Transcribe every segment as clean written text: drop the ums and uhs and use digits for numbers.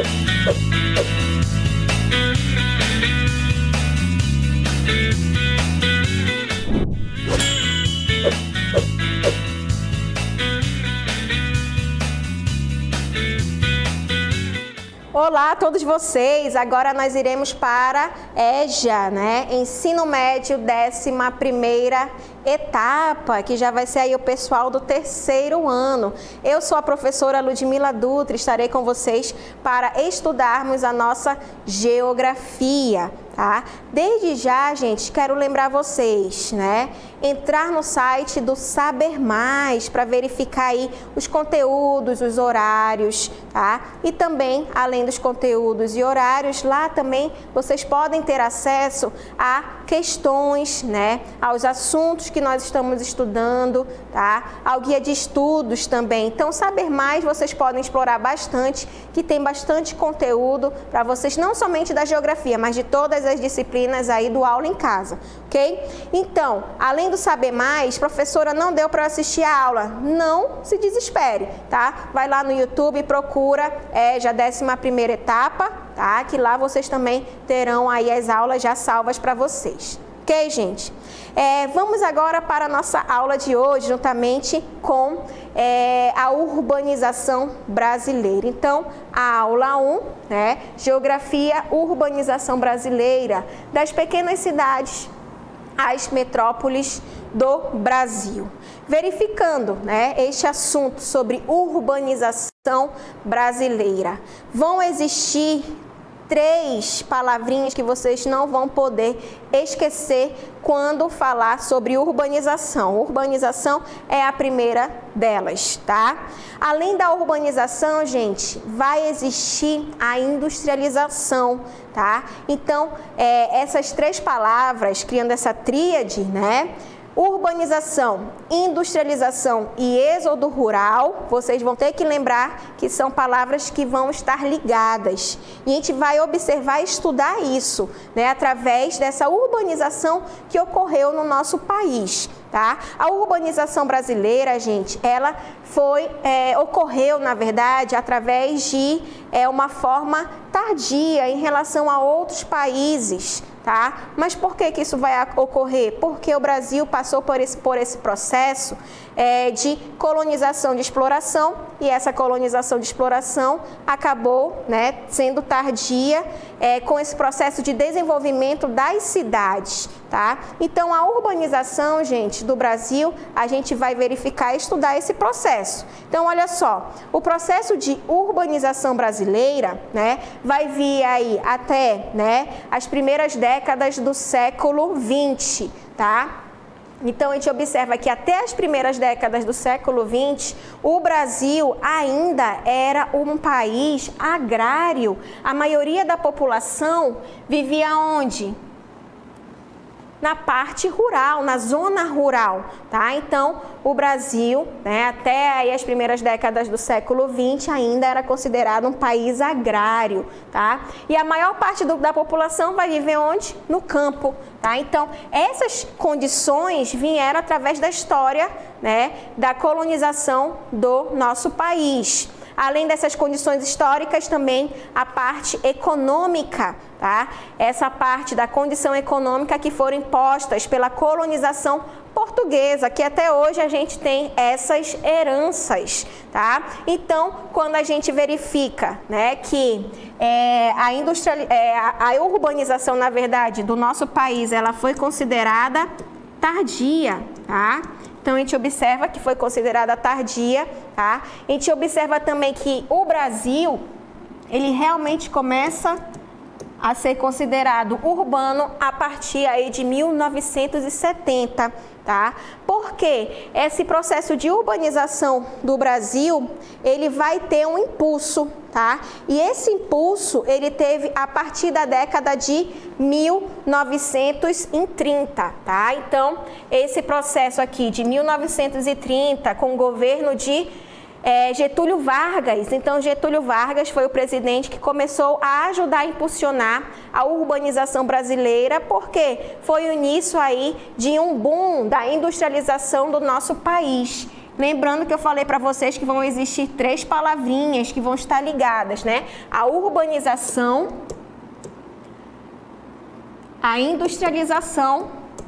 Olá a todos vocês, agora nós iremos para EJA, né? Ensino Médio 11ª etapa, que já vai ser aí o pessoal do terceiro ano. Eu sou a professora Ludmila Dutra, estarei com vocês para estudarmos a nossa geografia, tá? Desde já, gente, quero lembrar vocês, né? Entrar no site do Saber Mais para verificar aí os conteúdos, os horários, tá? E também, além dos conteúdos e horários, lá também vocês podem ter acesso a questões, né? Aos assuntos que nós estamos estudando, tá? Ao guia de estudos também. Então, Saber Mais vocês podem explorar bastante, que tem bastante conteúdo para vocês, não somente da geografia, mas de todas as disciplinas aí do Aula em Casa, ok? Então, além do Saber Mais, professora, não deu para assistir a aula, não se desespere, tá? Vai lá no YouTube e procura já 11ª etapa, tá? Que lá vocês também terão aí as aulas já salvas para vocês. Ok, gente? Vamos agora para a nossa aula de hoje, juntamente com a urbanização brasileira. Então, a aula 1, né? Geografia, urbanização brasileira, das pequenas cidades às metrópoles do Brasil. Verificando, né, este assunto sobre urbanização brasileira, vão existir 3 palavrinhas que vocês não vão poder esquecer quando falar sobre urbanização. Urbanização é a primeira delas, tá? Além da urbanização, gente, vai existir a industrialização, tá? Então, essas 3 palavras, criando essa tríade, né? Urbanização, industrialização e êxodo rural, vocês vão ter que lembrar que são palavras que vão estar ligadas. E a gente vai observar e estudar isso, né, através dessa urbanização que ocorreu no nosso país, tá? A urbanização brasileira, gente, ela ocorreu, na verdade, através de uma forma tardia em relação a outros países, tá? Mas por que isso vai ocorrer? Porque o Brasil passou por esse processo de colonização de exploração, e essa colonização de exploração acabou, né, sendo tardia com esse processo de desenvolvimento das cidades, tá? Então, a urbanização, gente, do Brasil, a gente vai verificar e estudar esse processo. Então, olha só, o processo de urbanização brasileira, né, vai vir aí até, né, as primeiras décadas do século XX, tá? Então, a gente observa que até as primeiras décadas do século XX, o Brasil ainda era um país agrário. A maioria da população vivia onde? Na parte rural, na zona rural, tá? Então, o Brasil, né, até aí as primeiras décadas do século XX, ainda era considerado um país agrário, tá? E a maior parte da população vai viver onde? No campo, tá? Então, essas condições vieram através da história, né, da colonização do nosso país. Além dessas condições históricas, também a parte econômica, tá? Essa parte da condição econômica que foram impostas pela colonização portuguesa, que até hoje a gente tem essas heranças, tá? Então, quando a gente verifica, né, que a urbanização, na verdade, do nosso país, ela foi considerada tardia, tá? Então, a gente observa que foi considerada tardia, tá? A gente observa também que o Brasil, ele realmente começa a ser considerado urbano a partir aí de 1970, tá? Porque esse processo de urbanização do Brasil, ele vai ter um impulso, tá? E esse impulso, ele teve a partir da década de 1930, tá? Então, esse processo aqui de 1930, com o governo de Getúlio Vargas. Então, Getúlio Vargas foi o presidente que começou a ajudar a impulsionar a urbanização brasileira, porque foi o início aí de um boom da industrialização do nosso país. Lembrando que eu falei para vocês que vão existir 3 palavrinhas que vão estar ligadas, né? A urbanização, a industrialização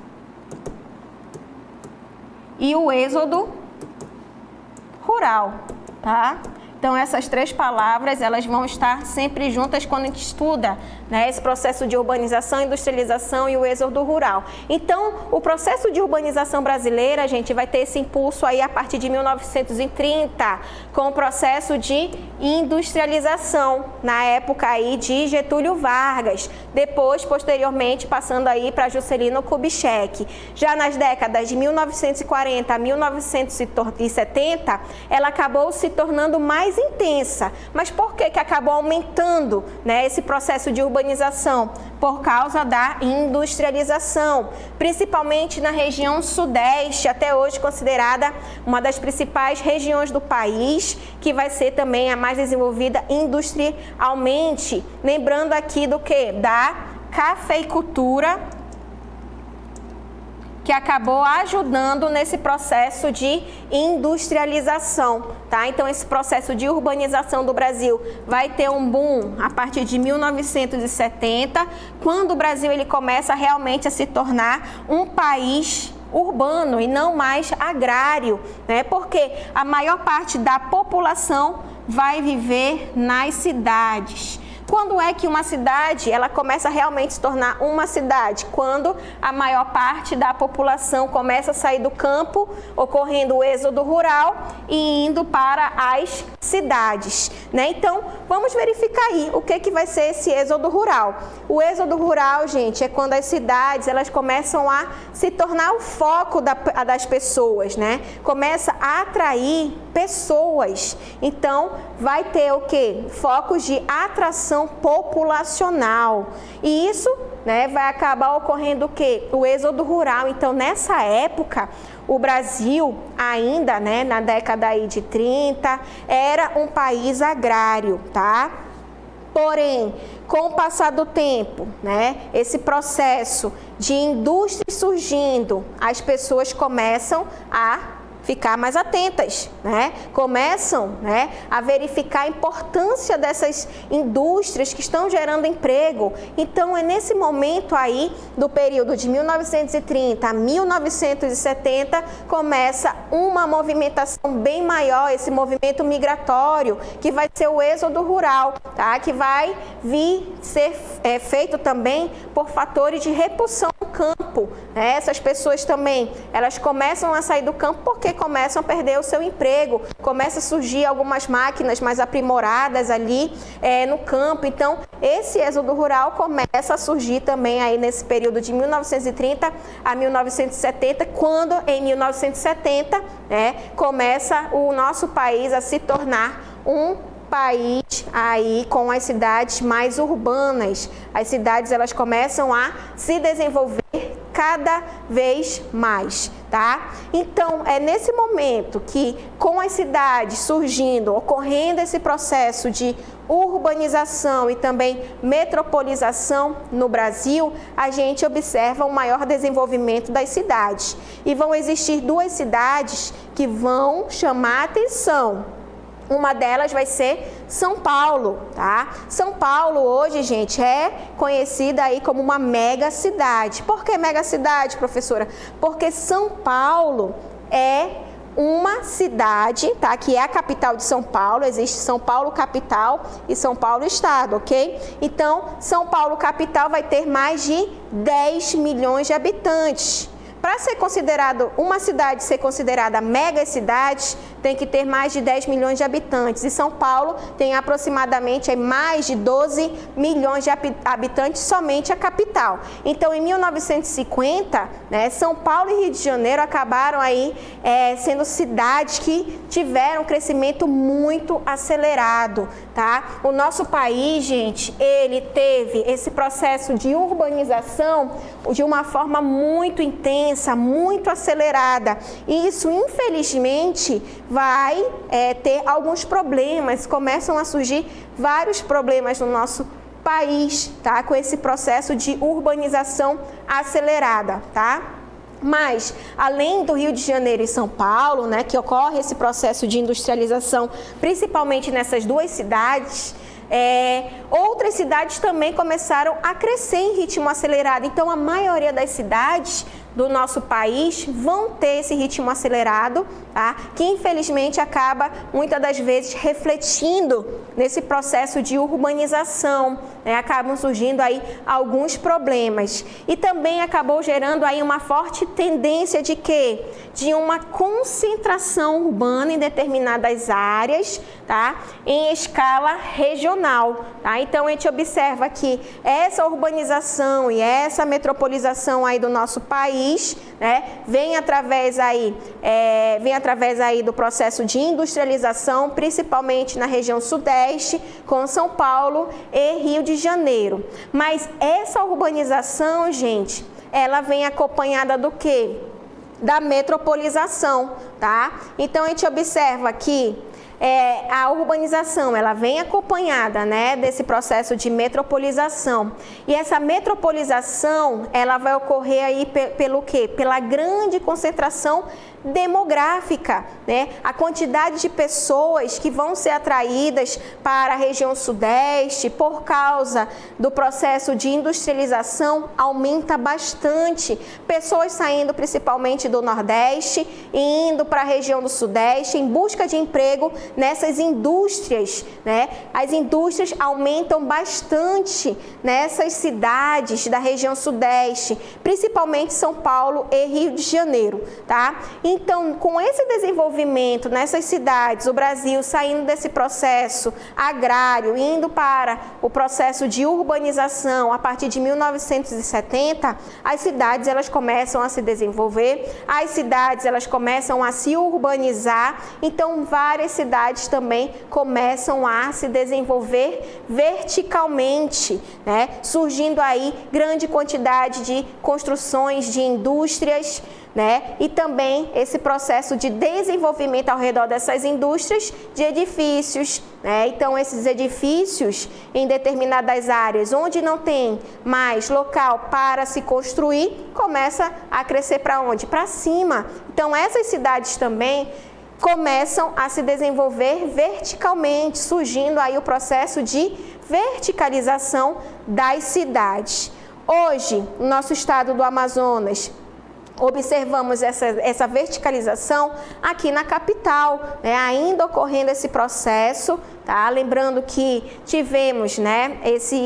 e o êxodo rural, tá? Então, essas 3 palavras, elas vão estar sempre juntas quando a gente estuda, né, esse processo de urbanização, industrialização e o êxodo rural. Então, o processo de urbanização brasileira, gente, vai ter esse impulso aí a partir de 1930, com o processo de industrialização, na época aí de Getúlio Vargas, depois, posteriormente, passando aí para Juscelino Kubitschek. Já nas décadas de 1940 a 1970, ela acabou se tornando mais intensa. Mas por que acabou aumentando, né, esse processo de urbanização? Por causa da industrialização, principalmente na região sudeste, até hoje considerada uma das principais regiões do país, que vai ser também a mais desenvolvida industrialmente. Lembrando aqui do que? Da cafeicultura, que acabou ajudando nesse processo de industrialização, tá? Então, esse processo de urbanização do Brasil vai ter um boom a partir de 1970, quando o Brasil ele começa realmente a se tornar um país urbano e não mais agrário, né? Porque a maior parte da população vai viver nas cidades. Quando é que uma cidade ela começa a realmente se tornar uma cidade? Quando a maior parte da população começa a sair do campo, ocorrendo o êxodo rural e indo para as cidades, né? Então, vamos verificar aí o que vai ser esse êxodo rural. O êxodo rural, gente, é quando as cidades elas começam a se tornar o foco das pessoas, né? Começa a atrair pessoas. Então, vai ter o quê? Focos de atração populacional. E isso, né, vai acabar ocorrendo o quê? O êxodo rural. Então, nessa época, o Brasil ainda, né, na década aí de 30, era um país agrário, tá? Porém, com o passar do tempo, né, esse processo de indústria surgindo, as pessoas começam a ficar mais atentas, né? Começam, né, a verificar a importância dessas indústrias que estão gerando emprego. Então, é nesse momento aí, do período de 1930 a 1970, começa uma movimentação bem maior, esse movimento migratório, que vai ser o êxodo rural, tá? Que vai vir ser feito também por fatores de repulsão no campo, né? Essas pessoas também, elas começam a sair do campo porque começam a perder o seu emprego, começa a surgir algumas máquinas mais aprimoradas ali no campo. Então, esse êxodo rural começa a surgir também aí nesse período de 1930 a 1970, quando em 1970, né, começa o nosso país a se tornar um país aí com as cidades mais urbanas. As cidades elas começam a se desenvolver cada vez mais, tá? Então, é nesse momento que, com as cidades surgindo, ocorrendo esse processo de urbanização e também metropolização no Brasil, a gente observa um maior desenvolvimento das cidades. E vão existir 2 cidades que vão chamar a atenção. Uma delas vai ser São Paulo, tá? São Paulo hoje, gente, é conhecida aí como uma mega cidade. Por que mega cidade, professora? Porque São Paulo é uma cidade, tá? Que é a capital de São Paulo. Existe São Paulo capital e São Paulo estado, ok? Então, São Paulo capital vai ter mais de 10 milhões de habitantes. Para ser considerado uma cidade, ser considerada mega cidade, tem que ter mais de 10 milhões de habitantes. E São Paulo tem aproximadamente mais de 12 milhões de habitantes, somente a capital. Então, em 1950, né, São Paulo e Rio de Janeiro acabaram aí sendo cidades que tiveram um crescimento muito acelerado, tá? O nosso país, gente, ele teve esse processo de urbanização de uma forma muito intensa, muito acelerada. E isso, infelizmente, vai ter alguns problemas, começam a surgir vários problemas no nosso país, tá? Com esse processo de urbanização acelerada, tá? Mas, além do Rio de Janeiro e São Paulo, né, que ocorre esse processo de industrialização, principalmente nessas duas cidades, outras cidades também começaram a crescer em ritmo acelerado. Então, a maioria das cidades do nosso país vão ter esse ritmo acelerado, tá? Que infelizmente acaba muitas das vezes refletindo nesse processo de urbanização, né? Acabam surgindo aí alguns problemas e também acabou gerando aí uma forte tendência de quê? De uma concentração urbana em determinadas áreas, tá? Em escala regional, tá? Então a gente observa que essa urbanização e essa metropolização aí do nosso país, né, vem através aí do processo de industrialização, principalmente na região sudeste, com São Paulo e Rio de Janeiro. Mas essa urbanização, gente, ela vem acompanhada do quê? Da metropolização, tá? Então a gente observa que a urbanização, ela vem acompanhada, né, desse processo de metropolização. E essa metropolização, ela vai ocorrer aí pelo quê? Pela grande concentração demográfica, né? A quantidade de pessoas que vão ser atraídas para a região sudeste por causa do processo de industrialização aumenta bastante. Pessoas saindo principalmente do Nordeste e indo para a região do Sudeste em busca de emprego nessas indústrias, né? As indústrias aumentam bastante nessas cidades da região Sudeste, principalmente São Paulo e Rio de Janeiro, tá? Então, com esse desenvolvimento nessas cidades, o Brasil saindo desse processo agrário, indo para o processo de urbanização a partir de 1970, as cidades elas começam a se desenvolver, as cidades elas começam a se urbanizar, então várias cidades também começam a se desenvolver verticalmente, né? Surgindo aí grande quantidade de construções de indústrias, né? E também esse processo de desenvolvimento ao redor dessas indústrias de edifícios, né? Então esses edifícios em determinadas áreas onde não tem mais local para se construir, começa a crescer para onde? Para cima. Então essas cidades também começam a se desenvolver verticalmente, surgindo aí o processo de verticalização das cidades. Hoje, no nosso estado do Amazonas, observamos essa verticalização aqui na capital, né? Ainda ocorrendo esse processo, tá? Lembrando que tivemos, né,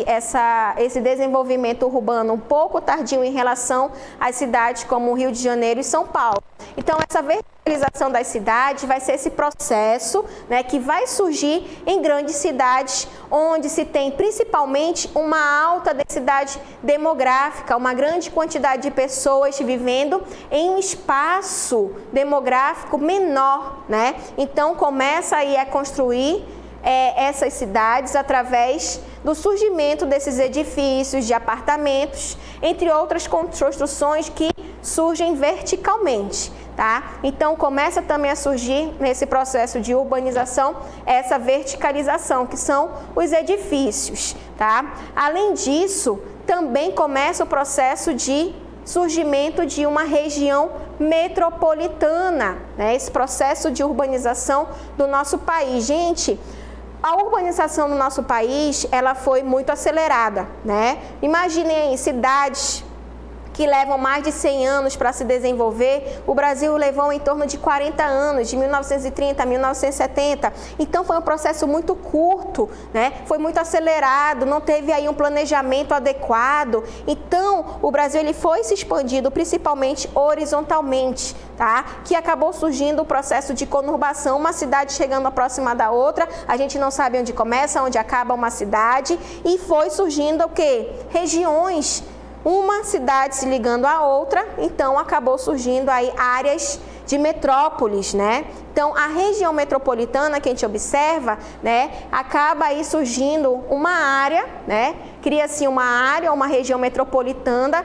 esse desenvolvimento urbano um pouco tardio em relação às cidades como Rio de Janeiro e São Paulo. Então, essa verticalização das cidades vai ser esse processo, né, que vai surgir em grandes cidades, onde se tem principalmente uma alta densidade demográfica, uma grande quantidade de pessoas vivendo em um espaço demográfico menor, né? Então, começa aí a construir essas cidades através do surgimento desses edifícios de apartamentos, entre outras construções que surgem verticalmente, tá? Então começa também a surgir nesse processo de urbanização essa verticalização, que são os edifícios, tá? Além disso, também começa o processo de surgimento de uma região metropolitana, né? Esse processo de urbanização do nosso país. Gente, a urbanização no nosso país, ela foi muito acelerada, né? Imaginem aí, cidades que levam mais de 100 anos para se desenvolver, o Brasil levou em torno de 40 anos, de 1930 a 1970. Então foi um processo muito curto, né? Foi muito acelerado, não teve aí um planejamento adequado. Então o Brasil ele foi se expandindo principalmente horizontalmente, tá? Que acabou surgindo o processo de conurbação, uma cidade chegando próxima da outra, a gente não sabe onde começa, onde acaba uma cidade, e foi surgindo o quê? Regiões, uma cidade se ligando à outra, então acabou surgindo aí áreas de metrópoles, né? Então, a região metropolitana que a gente observa, né, acaba aí surgindo uma área, né? Cria-se uma área, uma região metropolitana,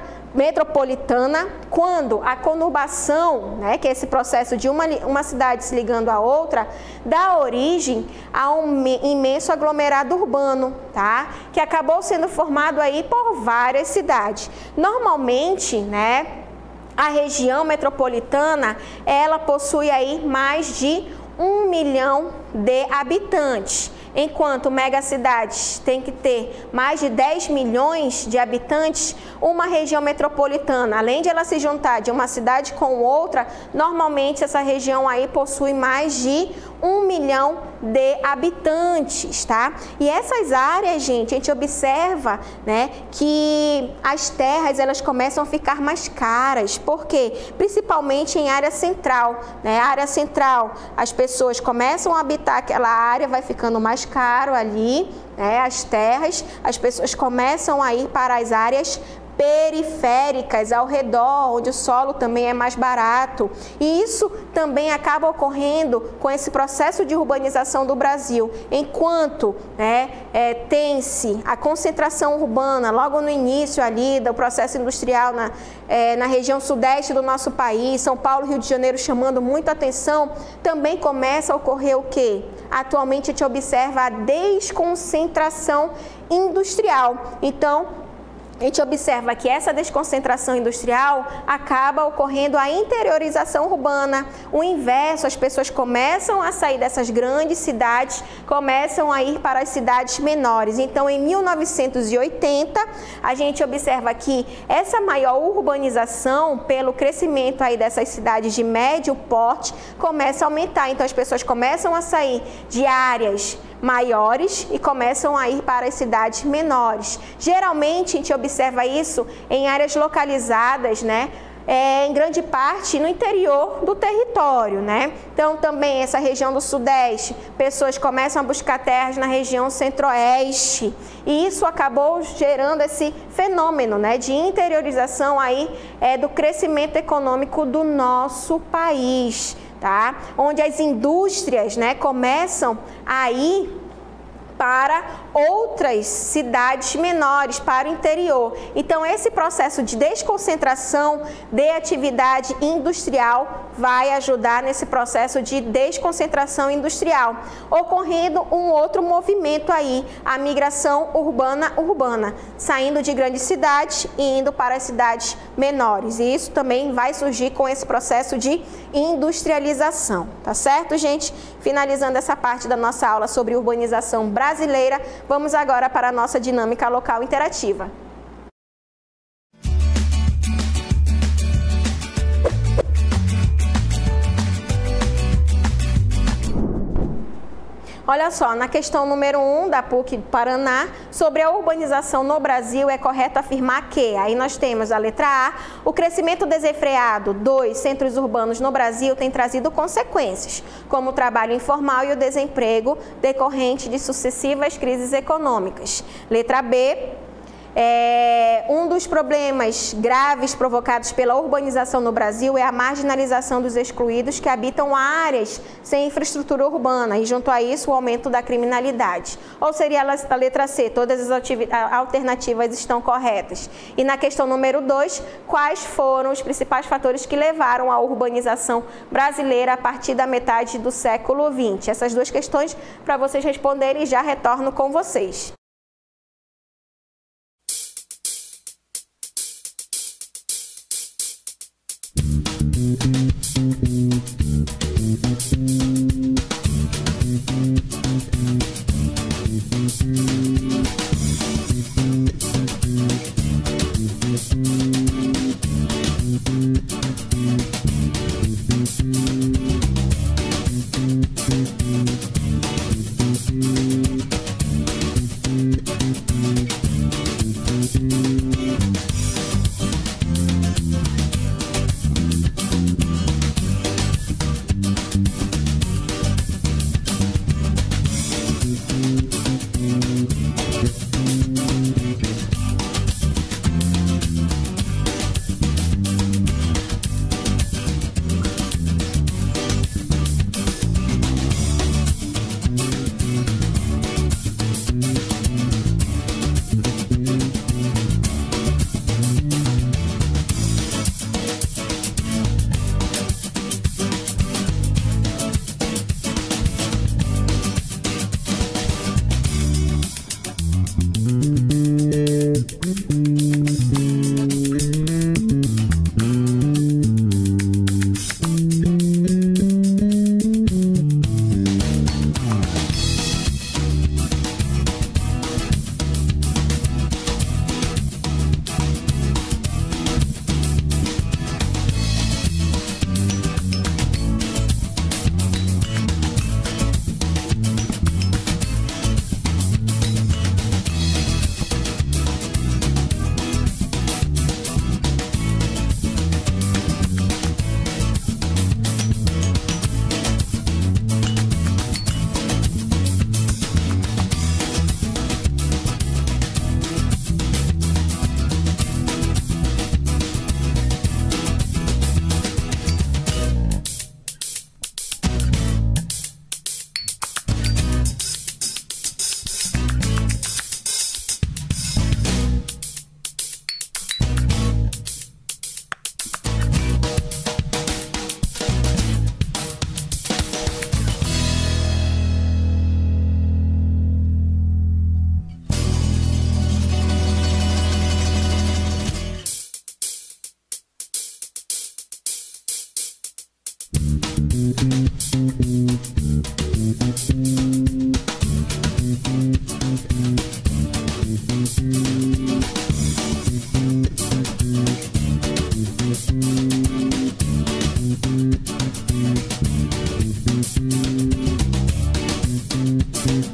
quando a conurbação, né, que é esse processo de uma cidade se ligando à outra, dá origem a um imenso aglomerado urbano, tá? Que acabou sendo formado aí por várias cidades. Normalmente, né, a região metropolitana, ela possui aí mais de 1 milhão de habitantes, enquanto megacidades têm que ter mais de 10 milhões de habitantes. Uma região metropolitana, além de ela se juntar de uma cidade com outra, normalmente essa região aí possui mais de 1 milhão de habitantes, tá? E essas áreas, gente, a gente observa, né, que as terras, elas começam a ficar mais caras. Por quê? Principalmente em área central, né? Área central, as pessoas começam a habitar aquela área, vai ficando mais caro ali, né? As terras, as pessoas começam a ir para as áreas periféricas ao redor, onde o solo também é mais barato. E isso também acaba ocorrendo com esse processo de urbanização do Brasil. Enquanto tem-se a concentração urbana logo no início ali do processo industrial na região sudeste do nosso país, São Paulo, Rio de Janeiro chamando muita atenção, também começa a ocorrer o quê? Atualmente a gente observa a desconcentração industrial. Então, a gente observa que essa desconcentração industrial acaba ocorrendo a interiorização urbana. O inverso, as pessoas começam a sair dessas grandes cidades, começam a ir para as cidades menores. Então, em 1980, a gente observa que essa maior urbanização, pelo crescimento aí dessas cidades de médio porte, começa a aumentar. Então, as pessoas começam a sair de áreas maiores e começam a ir para as cidades menores. Geralmente, a gente observa isso em áreas localizadas, né? Em grande parte no interior do território, né? Então, também essa região do Sudeste, pessoas começam a buscar terras na região Centro-Oeste. E isso acabou gerando esse fenômeno, né, de interiorização aí, do crescimento econômico do nosso país. Tá? Onde as indústrias, né, começam a ir para outras cidades menores, para o interior. Então, esse processo de desconcentração de atividade industrial vai ajudar nesse processo de desconcentração industrial, ocorrendo um outro movimento aí, a migração urbana, saindo de grandes cidades e indo para as cidades menores. E isso também vai surgir com esse processo de industrialização, tá certo, gente? Finalizando essa parte da nossa aula sobre urbanização brasileira, vamos agora para a nossa dinâmica local interativa. Olha só, na questão número 1 da PUC do Paraná, sobre a urbanização no Brasil, é correto afirmar que, aí nós temos a letra A, o crescimento desenfreado dos centros urbanos no Brasil tem trazido consequências, como o trabalho informal e o desemprego decorrente de sucessivas crises econômicas. Letra B, um dos problemas graves provocados pela urbanização no Brasil é a marginalização dos excluídos que habitam áreas sem infraestrutura urbana e, junto a isso, o aumento da criminalidade. Ou seria a letra C, todas as alternativas estão corretas. E na questão número 2, quais foram os principais fatores que levaram à urbanização brasileira a partir da metade do século XX? Essas duas questões para vocês responderem, já retorno com vocês.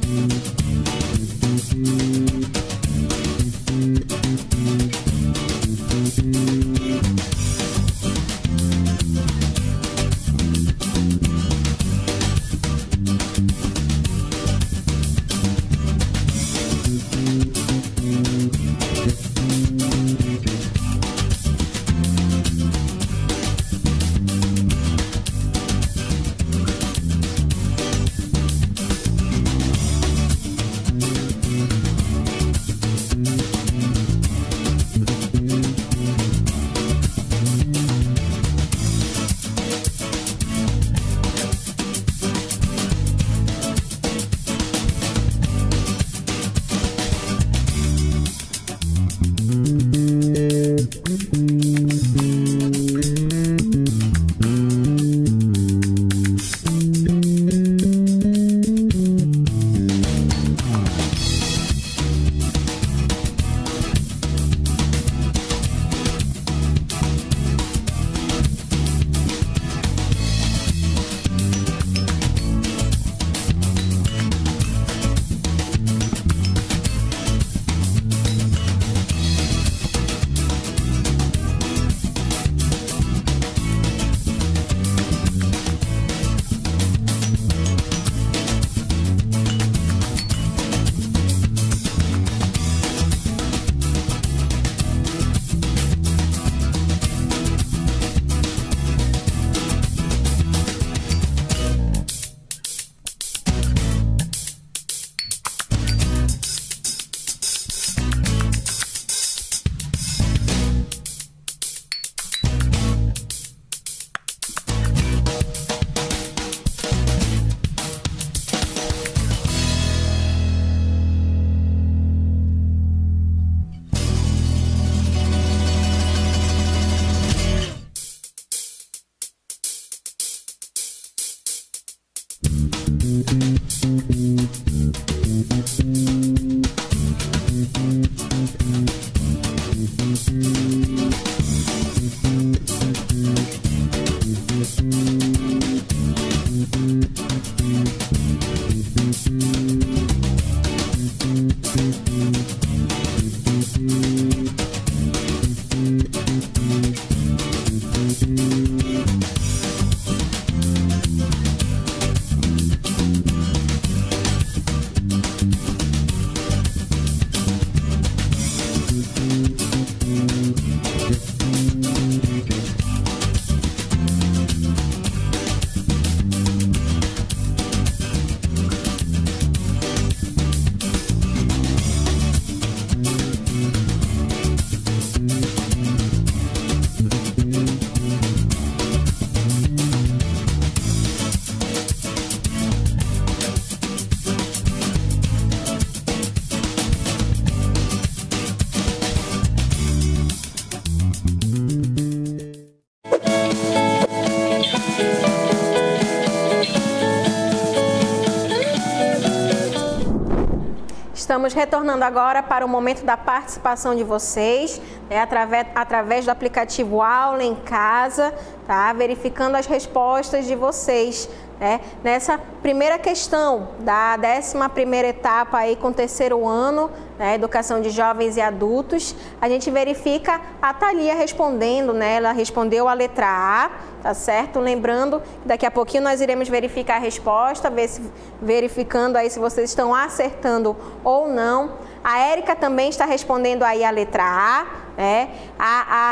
Estamos retornando agora para o momento da participação de vocês, né, através do aplicativo Aula em Casa, tá? Verificando as respostas de vocês, né? Nessa primeira questão da 11ª etapa aí com o terceiro ano, né, Educação de Jovens e Adultos, a gente verifica a Thalia respondendo, né? Ela respondeu a letra A, tá certo? Lembrando que daqui a pouquinho nós iremos verificar a resposta, verificando aí se vocês estão acertando ou não. A Érica também está respondendo aí a letra A, né? A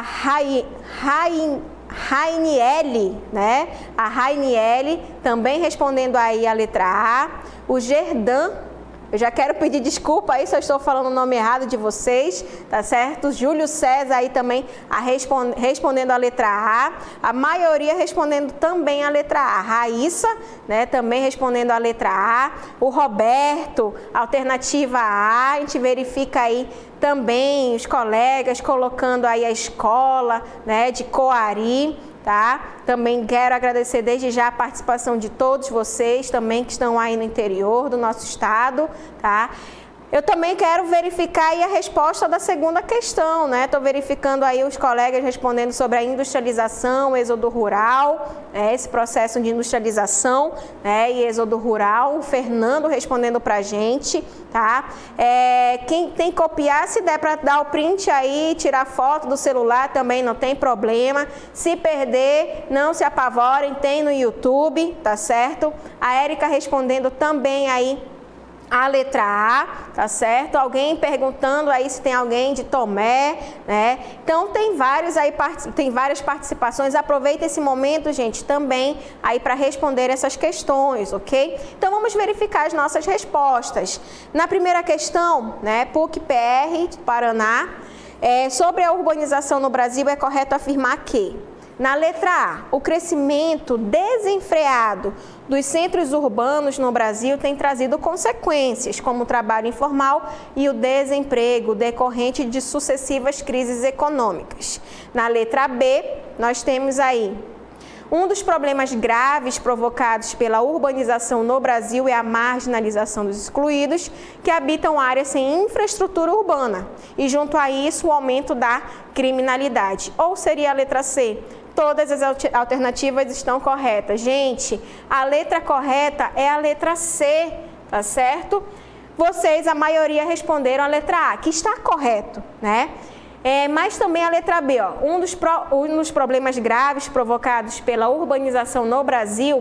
Rainiele, né? A Rainiele também respondendo aí a letra A. O Gerdan, eu já quero pedir desculpa aí se eu estou falando o nome errado de vocês, tá certo? Júlio César aí também respondendo a letra A. A maioria respondendo também a letra A. Raíssa, né? Também respondendo a letra A. O Roberto, alternativa A. A gente verifica aí também os colegas colocando aí a escola, né, de Coari, tá? Também quero agradecer desde já a participação de todos vocês também que estão aí no interior do nosso estado, tá? Eu também quero verificar aí a resposta da segunda questão, né? Estou verificando aí os colegas respondendo sobre a industrialização, êxodo rural, esse processo de industrialização, e êxodo rural. O Fernando respondendo para a gente, tá? Quem tem que copiar, se der para dar o print aí, tirar foto do celular também não tem problema. Se perder, não se apavorem, tem no YouTube, tá certo? A Érica respondendo também aí a letra A, tá certo? Alguém perguntando aí se tem alguém de Tomé, né? Então tem vários aí, tem várias participações. Aproveita esse momento, gente, também aí para responder essas questões, ok? Então vamos verificar as nossas respostas. Na primeira questão, né, PUC-PR, Paraná, sobre a urbanização no Brasil, é correto afirmar que na letra A, o crescimento desenfreado dos centros urbanos no Brasil tem trazido consequências, como o trabalho informal e o desemprego decorrente de sucessivas crises econômicas. Na letra B, nós temos aí: um dos problemas graves provocados pela urbanização no Brasil é a marginalização dos excluídos que habitam áreas sem infraestrutura urbana e, junto a isso, o aumento da criminalidade. Ou seria a letra C? Todas as alternativas estão corretas. Gente, a letra correta é a letra C, tá certo? Vocês, a maioria, responderam a letra A, que está correto, né? Mas também a letra B, ó, um dos problemas graves provocados pela urbanização no Brasil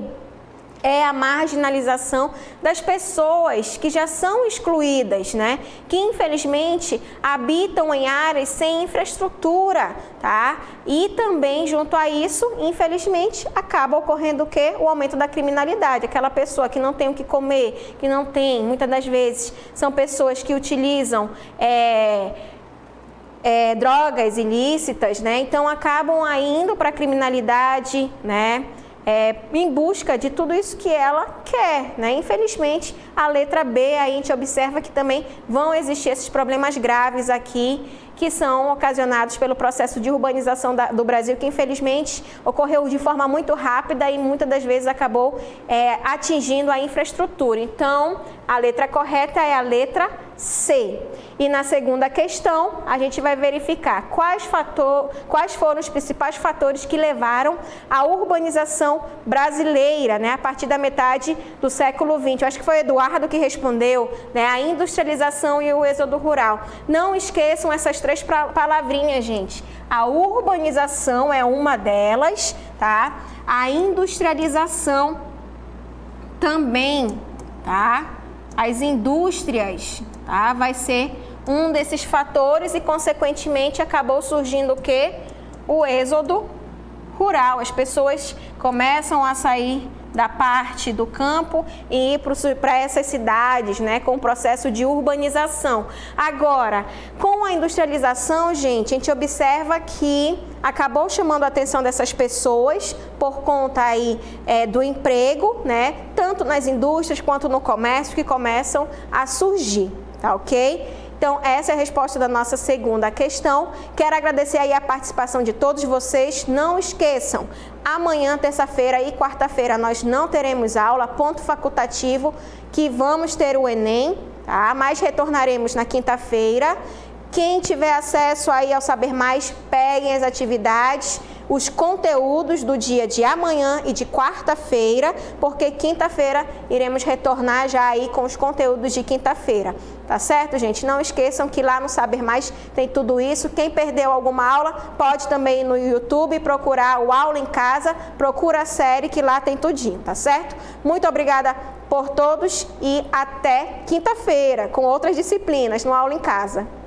é a marginalização das pessoas que já são excluídas, né? Que infelizmente habitam em áreas sem infraestrutura, tá? E também junto a isso, infelizmente, acaba ocorrendo o quê? O aumento da criminalidade. Aquela pessoa que não tem o que comer, que não tem, muitas das vezes, são pessoas que utilizam drogas ilícitas, né? Então acabam indo para a criminalidade, né? Em busca de tudo isso que ela quer, né? Infelizmente, a letra B, aí a gente observa que também vão existir esses problemas graves aqui, que são ocasionados pelo processo de urbanização do Brasil, que infelizmente ocorreu de forma muito rápida e muitas das vezes acabou atingindo a infraestrutura. Então, a letra correta é a letra C. E na segunda questão, a gente vai verificar quais foram os principais fatores que levaram à urbanização brasileira, né, a partir da metade do século XX. Eu acho que foi o Eduardo que respondeu, né, a industrialização e o êxodo rural. Não esqueçam essas três palavrinhas, gente. A urbanização é uma delas, tá? A industrialização também, tá? As indústrias, tá? Vai ser um desses fatores e, consequentemente, acabou surgindo o quê? O êxodo rural. As pessoas começam a sair da parte do campo e ir para essas cidades, né, com o processo de urbanização. Agora, com a industrialização, gente, a gente observa que acabou chamando a atenção dessas pessoas por conta aí do emprego, né, tanto nas indústrias quanto no comércio, que começam a surgir, tá ok? Então, essa é a resposta da nossa segunda questão. Quero agradecer aí a participação de todos vocês. Não esqueçam, amanhã, terça-feira e quarta-feira, nós não teremos aula, ponto facultativo, que vamos ter o Enem, tá? Mas retornaremos na quinta-feira. Quem tiver acesso aí ao Saber Mais, peguem as atividades, os conteúdos do dia de amanhã e de quarta-feira, porque quinta-feira iremos retornar já aí com os conteúdos de quinta-feira, tá certo, gente? Não esqueçam que lá no Saber Mais tem tudo isso. Quem perdeu alguma aula, pode também ir no YouTube procurar o Aula em Casa, procura a série que lá tem tudinho, tá certo? Muito obrigada por todos e até quinta-feira com outras disciplinas no Aula em Casa.